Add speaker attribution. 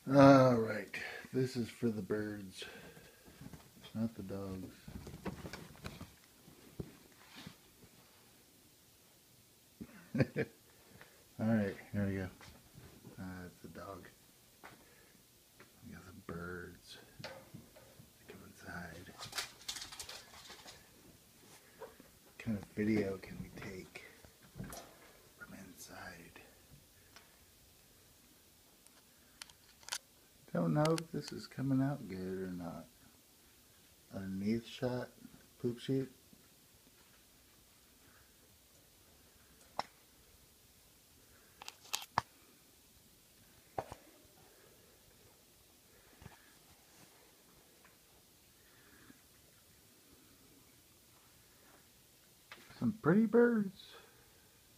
Speaker 1: Alright, this is for the birds, not the dogs. Alright, here we go. It's a dog. We got the birds. Come inside. What kind of video can we take from inside? Don't know if this is coming out good or not. Underneath shot, poop shoot. Some pretty birds.